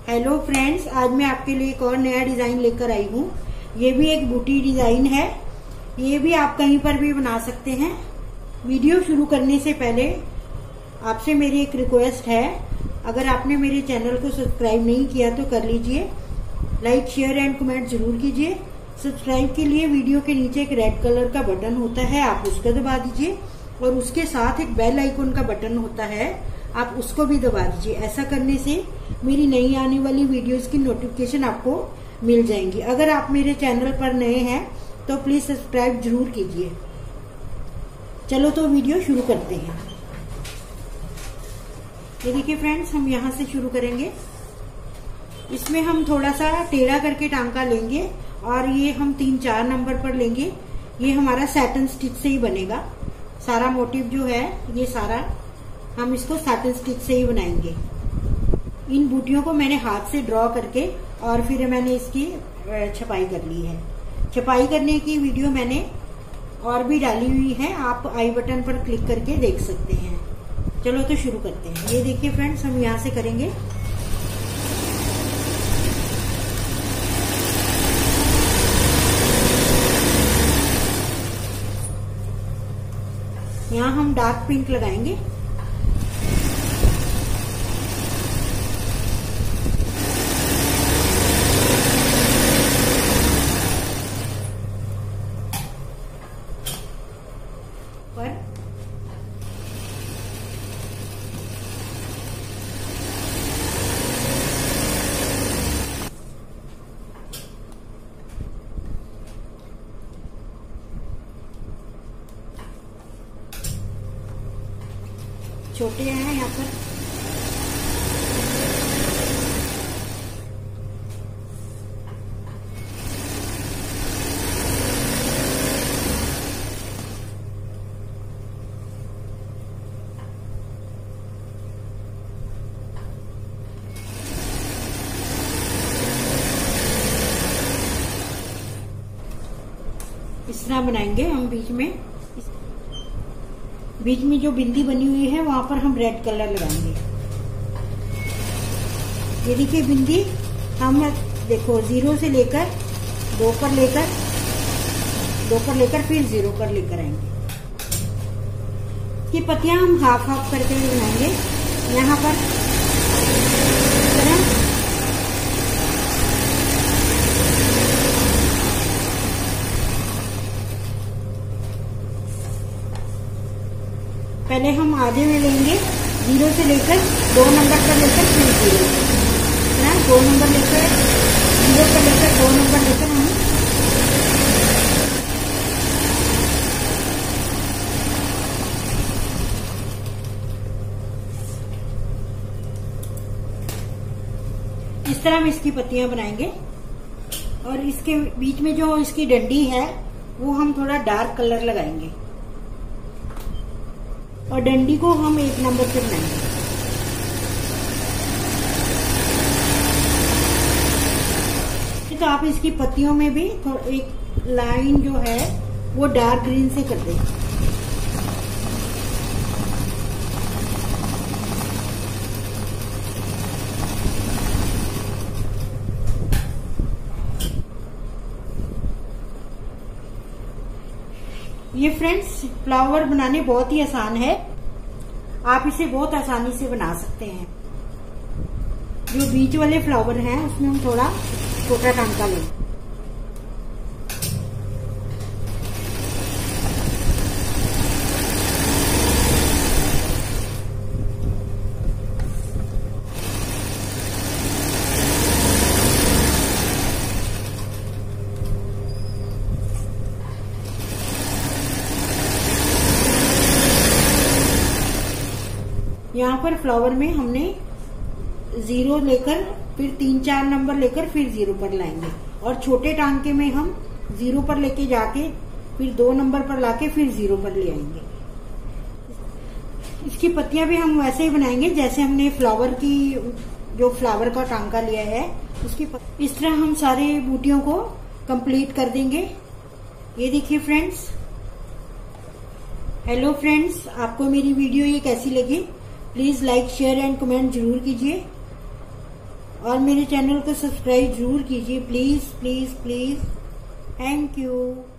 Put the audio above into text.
Hello friends, आज मैं आपके लिए एक और नया डिजाइन लेकर आई हूँ। ये भी एक बूटी डिजाइन है। ये भी आप कहीं पर भी बना सकते हैं। वीडियो शुरू करने से पहले आपसे मेरी एक रिक्वेस्ट है, अगर आपने मेरे चैनल को सब्सक्राइब नहीं किया तो कर लीजिए। लाइक, शेयर एंड कमेंट जरूर कीजिए। सब्सक्राइब के लिए वीडियो के नीचे एक रेड कलर का बटन होता है, आप उसको दबा दीजिए और उसके साथ एक बेल आइकन का बटन होता है, आप उसको भी दबा दीजिए। ऐसा करने से मेरी नई आने वाली वीडियोस की नोटिफिकेशन आपको मिल जाएंगी। अगर आप मेरे चैनल पर नए हैं तो प्लीज सब्सक्राइब जरूर कीजिए। चलो तो वीडियो शुरू करते हैं। ये देखिए फ्रेंड्स, हम यहाँ से शुरू करेंगे। इसमें हम थोड़ा सा टेढ़ा करके टांका लेंगे और ये हम 3-4 नंबर पर लेंगे। ये हमारा सैटन स्टिच से ही बनेगा। सारा मोटिव जो है ये सारा हम इसको सैटन स्टिच से ही बनाएंगे। इन बूटियों को मैंने हाथ से ड्रॉ करके और फिर मैंने इसकी छपाई कर ली है। छपाई करने की वीडियो मैंने और भी डाली हुई है, आप आई बटन पर क्लिक करके देख सकते हैं। चलो तो शुरू करते हैं। ये देखिए फ्रेंड्स, हम यहाँ से करेंगे। यहाँ हम डार्क पिंक लगाएंगे। छोटे हैं यहाँ पर। इस तरह बनाएंगे हम। बीच में जो बिंदी बनी हुई है वहां पर हम रेड कलर लगाएंगे। ये देखिए बिंदी, हम देखो 0 से लेकर 2 पर लेकर फिर 0 पर लेकर आएंगे। ये पत्तियां हम हाफ हाफ करके बनाएंगे। यहाँ पर पहले हम आधे में लेंगे, 0 से लेकर 2 नंबर पर लेकर फिर 0, 2 नंबर लेकर 0 पर लेकर 2 नंबर लेकर हम इस तरह हम इसकी पत्तियां बनाएंगे। और इसके बीच में जो इसकी डंडी है वो हम थोड़ा डार्क कलर लगाएंगे और डंडी को हम 1 नंबर से बनाएंगे। तो आप इसकी पत्तियों में भी एक लाइन जो है वो डार्क ग्रीन से कर दें। ये फ्रेंड्स फ्लावर बनाने बहुत ही आसान है, आप इसे बहुत आसानी से बना सकते हैं। जो बीच वाले फ्लावर हैं उसमें हम थोड़ा छोटा टांका लें। यहाँ पर फ्लावर में हमने 0 लेकर फिर 3-4 नंबर लेकर फिर 0 पर लाएंगे और छोटे टांके में हम 0 पर लेके जाके फिर 2 नंबर पर लाके फिर 0 पर ले आएंगे। इसकी पत्तियां भी हम वैसे ही बनाएंगे जैसे हमने फ्लावर का टांका लिया है उसकी इस तरह हम सारे बूटियों को कंप्लीट कर देंगे। ये देखिए फ्रेंड्स। हेलो फ्रेंड्स, आपको मेरी वीडियो ये कैसी लगी? Please like, share and comment जरूर कीजिए और मेरे चैनल को सब्सक्राइब जरूर कीजिए, please please please. Thank you.